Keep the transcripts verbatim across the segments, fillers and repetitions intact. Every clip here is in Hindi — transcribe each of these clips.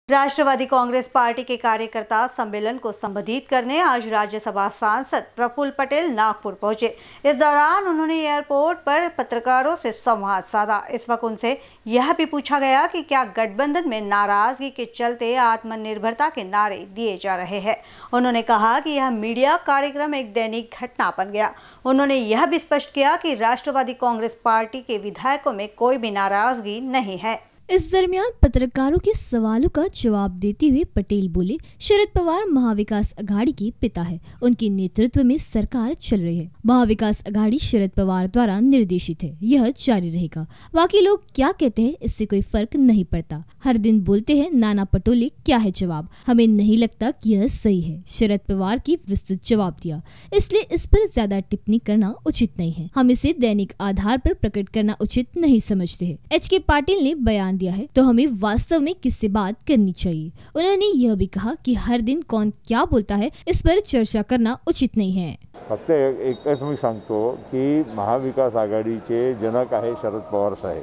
राष्ट्रवादी कांग्रेस पार्टी के कार्यकर्ता सम्मेलन को संबोधित करने आज राज्यसभा सांसद प्रफुल्ल पटेल नागपुर पहुंचे। इस दौरान उन्होंने एयरपोर्ट पर पत्रकारों से संवाद साधा। इस वक्त उनसे यह भी पूछा गया कि क्या गठबंधन में नाराजगी के चलते आत्मनिर्भरता के नारे दिए जा रहे हैं। उन्होंने कहा कि यह मीडिया कार्यक्रम एक दैनिक घटना बन गया। उन्होंने यह भी स्पष्ट किया कि राष्ट्रवादी कांग्रेस पार्टी के विधायकों में कोई भी नाराजगी नहीं है। इस दरमियान पत्रकारों के सवालों का जवाब देते हुए पटेल बोले, शरद पवार महाविकास अघाड़ी के पिता है। उनके नेतृत्व में सरकार चल रही है। महाविकास अघाड़ी शरद पवार द्वारा निर्देशित है, यह जारी रहेगा। बाकी लोग क्या कहते हैं इससे कोई फर्क नहीं पड़ता। हर दिन बोलते हैं नाना पटोले, क्या है जवाब? हमें नहीं लगता कि यह सही है। शरद पवार की विस्तृत जवाब दिया, इसलिए इस पर ज्यादा टिप्पणी करना उचित नहीं है। हम इसे दैनिक आधार पर प्रकट करना उचित नहीं समझते हैं। एच के पाटिल ने बयान दिया है तो हमें वास्तव में किससे बात करनी चाहिए। उन्होंने यह भी कहा कि हर दिन कौन क्या बोलता है इस पर चर्चा करना उचित नहीं है। फक्त एकच मी सांगतो की महाविकास आघाडीचे जनक आहे शरद पवार साहेब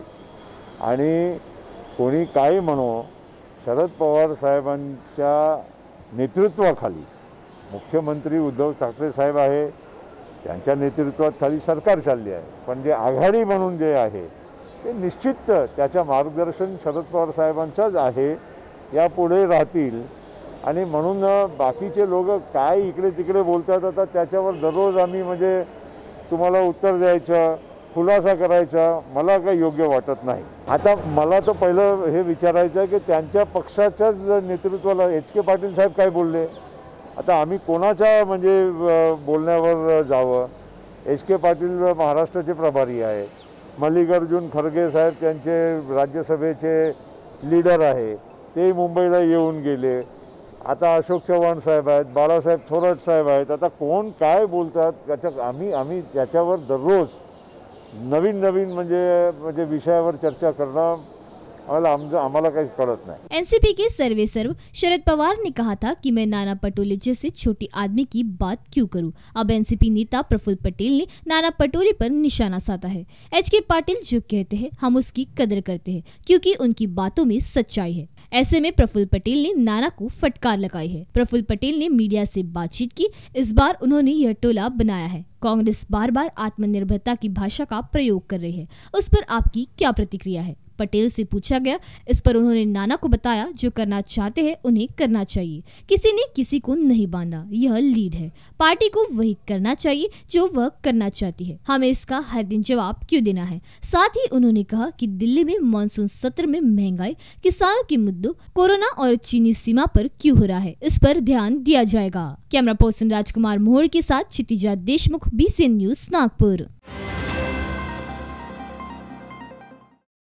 आणि कोणी काय म्हणो, शरद पवार साहेबांच्या नेतृत्वाखाली मुख्यमंत्री उद्धव ठाकरे साहेब आहे, त्यांच्या नेतृत्वाखाली सरकार चालली आहे। पण जे आघाडी म्हणून जे आहे ते निश्चित त्याच्या मार्गदर्शन शरद पवार साहेबांचाच आहे, यापुढे राहतील। आणि म्हणून बाकीचे लोक काय इकडे तिकडे बोलतात, आता त्याच्यावर दररोज आम्ही म्हणजे तुम्हाला उत्तर द्यायचं, खुलासा करायचा मला काही योग्य वाटत नाही। आता मला तर पहिलं हे विचारायचं आहे की त्यांच्या पक्षाच्याच नेतृत्वाला एच के पाटील साहेब काय बोलले, आता आम्ही कोणाच्या म्हणजे बोलण्यावर जावं? एच के पाटील महाराष्ट्राचे प्रभारी आहेत, मल्लिकार्जुन खरगे साहेब त्यांचे राज्यसभेचे लीडर आहे, ते मुंबईला येऊन गेले। आता अशोक चव्हाण साहेब आहेत, बाळासाहेब थोरात साहेब आहेत। आता कोण काय बोलतात त्याच्या आम्ही आम्ही त्याच्यावर दररोज नवीन नवीन म्हणजे म्हणजे विषयावर चर्चा करणं आम्हाला काही कळत नहीं। एनसीपी के सर्वे सर्व शरद पवार ने कहा था कि मैं नाना पटोले जैसे छोटे आदमी की बात क्यों करूं। अब एनसीपी नेता प्रफुल्ल पटेल ने नाना पटोले पर निशाना साधा है। एच के पाटिल जो कहते हैं हम उसकी कदर करते हैं क्योंकि उनकी बातों में सच्चाई है। ऐसे में प्रफुल्ल पटेल ने नाना को फटकार लगाई है। प्रफुल्ल पटेल ने मीडिया से बातचीत की। इस बार उन्होंने यह टोला बनाया है। कांग्रेस बार बार आत्मनिर्भरता की भाषा का प्रयोग कर रही है, उस पर आपकी क्या प्रतिक्रिया है? पटेल से पूछा गया। इस पर उन्होंने नाना को बताया जो करना चाहते हैं उन्हें करना चाहिए, किसी ने किसी को नहीं बांधा, यह लीड है। पार्टी को वही करना चाहिए जो वह करना चाहती है, हमें इसका हर दिन जवाब क्यों देना है। साथ ही उन्होंने कहा कि दिल्ली में मानसून सत्र में महंगाई, किसानों के मुद्दों, कोरोना और चीनी सीमा पर क्यों हो रहा है, इस पर ध्यान दिया जाएगा। कैमरा पर्सन राजकुमार मोहड़ के साथ Kshitija Deshmukh, B C N news Nagpur.